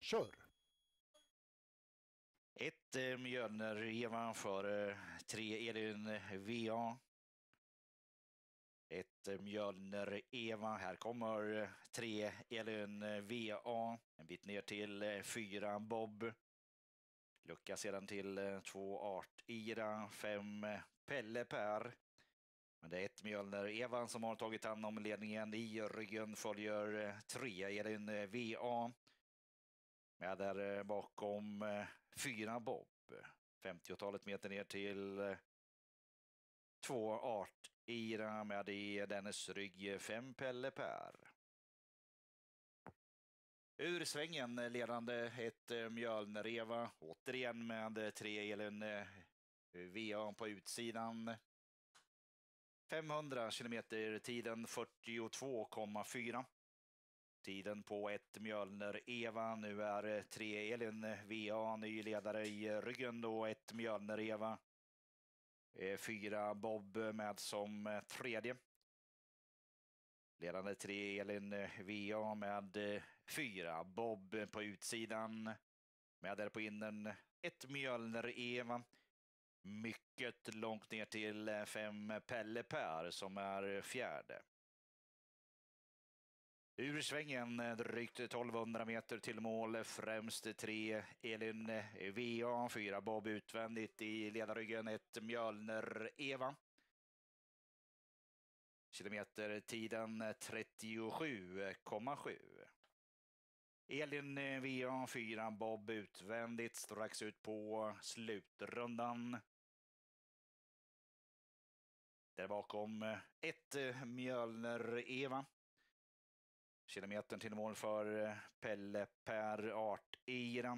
Kör! 1 Mjölner Eva för 3 Elin VA. 1 Mjölner Eva. Här kommer 3 Elin VA. En bit ner till 4 Bob. Lucka sedan till 2 Art Ira, 5 Pelle Per. Men det är 1 Mjölner Eva som har tagit hand om ledningen. I ryggen följer 3 Elin VA. Med där bakom 4 Bob. 50-talet meter ner till 2 Art Ira med i dennes rygg 5 Pelle Per. Ur svängen ledande 1 Mjölner Eva. Återigen med 3 Elin VA på utsidan. 500 kilometer, tiden 42,4. Tiden på 1 Mjölner Eva. Nu är 3 Elin VA ny ledare i ryggen då 1 Mjölner Eva. 4 Bob med som tredje. Ledande 3 Elin VA med 4 Bob på utsidan. Med där på innen 1 Mjölner Eva. Mycket långt ner till 5 Pelle Per som är fjärde. Ur svängen drygt 1200 meter till mål, främst 3 Elin VA, 4 Bob utvändigt i ledarryggen 1 Mjölner Eva. Kilometertiden 37,7. Elin VA, 4 Bob utvändigt strax ut på slutrundan. Där bakom 1 Mjölner Eva. Kilometern till mål för Pelle Per Art Ira.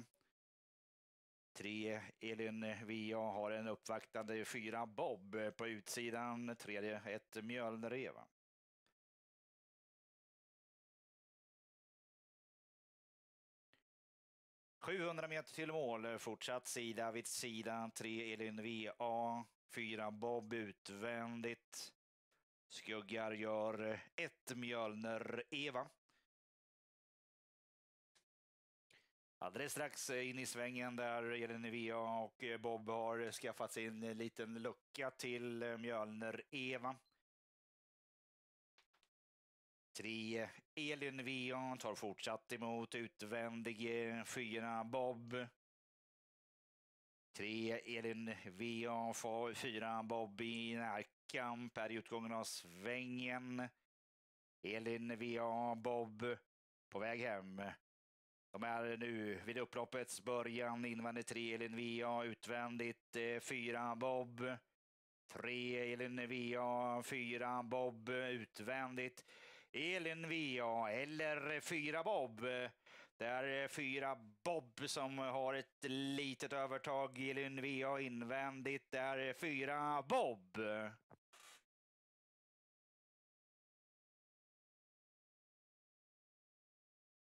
3 Elin VA har en uppvaktande 4 Bob på utsidan. Tredje 1 Mjölner Eva. ...700 meter till mål, fortsatt sida vid sida, 3 Elin VA, 4 Bob utvändigt. Skuggar gör 1 Mjölner Eva. Alldeles strax in i svängen där Elin VA och Bob har skaffat sig en liten lucka till Mjölner Eva. 3 Elin VA tar fortsatt emot utvändig 4 Bob. 3 Elin VA får 4 Bob i närkamp här i utgången av svängen. Elin VA Bob på väg hem. De är nu vid upploppets början, invändigt 3 Elin VA, utvändigt 4 Bob. 3 Elin VA, 4 Bob utvändigt. Elin VA eller 4 Bob. Det är 4 Bob som har ett litet övertag. Elin VA invändigt. Det är 4 Bob.